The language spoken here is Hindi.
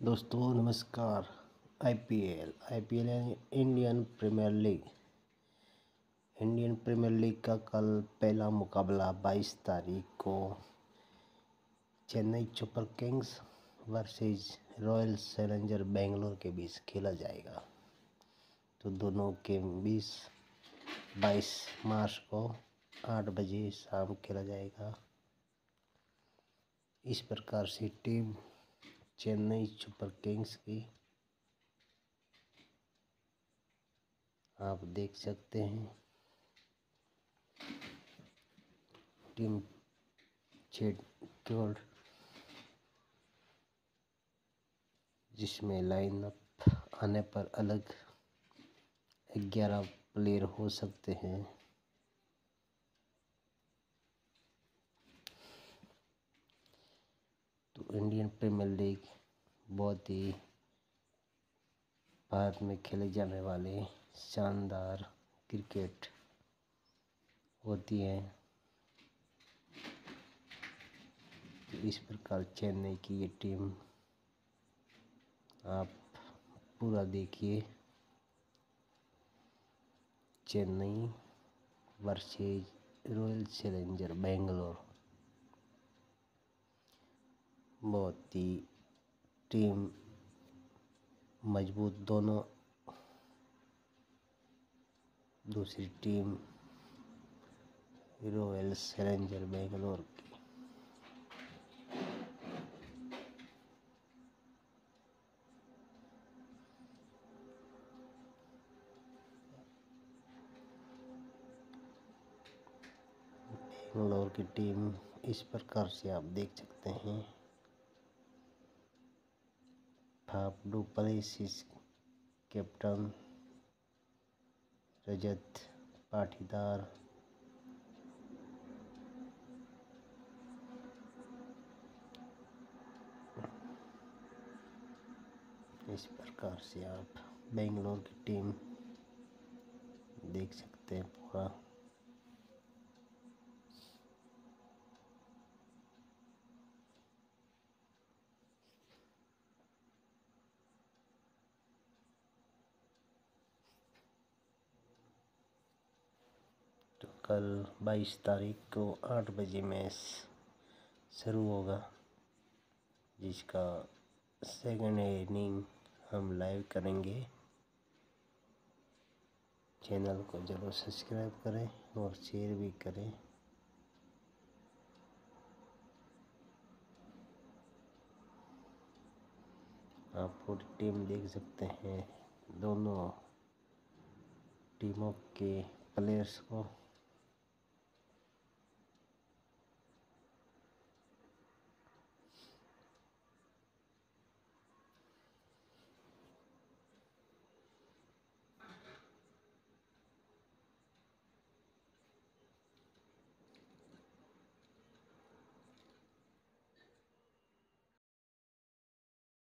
दोस्तों नमस्कार। आईपीएल यानी इंडियन प्रीमियर लीग का कल पहला मुकाबला 22 तारीख को Chennai super kings versus royal challenger Bangalore के बीच खेला जाएगा। तो दोनों के बीच 22 मार्च को 8 बजे शाम खेला जाएगा। इस प्रकार से टीम चेन्नई सुपर किंग्स की आप देख सकते हैं। टीम शेड्यूल जिसमें लाइनअप आने पर अलग 11 प्लेयर हो सकते हैं। तो इंडियन प्रीमियर लीग बहुत ही भारत में खेले जाने वाले शानदार क्रिकेट होती है। तो इस प्रकार चेन्नई की ये टीम आप पूरा देखिए। Chennai versus royal challenger Bangalore, बहुत ही टीम मजबूत दोनों। दूसरी टीम रॉयल चैलेंजर बेंगलोर की। बेंगलोर की टीम इस प्रकार से आप देख सकते हैं। Faf du Plessis captain, Rajat Patidar, इस प्रकार से आप बेंगलोर की टीम देख सकते हैं पूरा। तो कल 22 तारीख को 8 बजे मैच शुरू होगा, जिसका सेकंड इनिंग हम लाइव करेंगे। चैनल को जरूर सब्सक्राइब करें और शेयर भी करें। आप पूरी टीम देख सकते हैं, दोनों टीमों के प्लेयर्स को।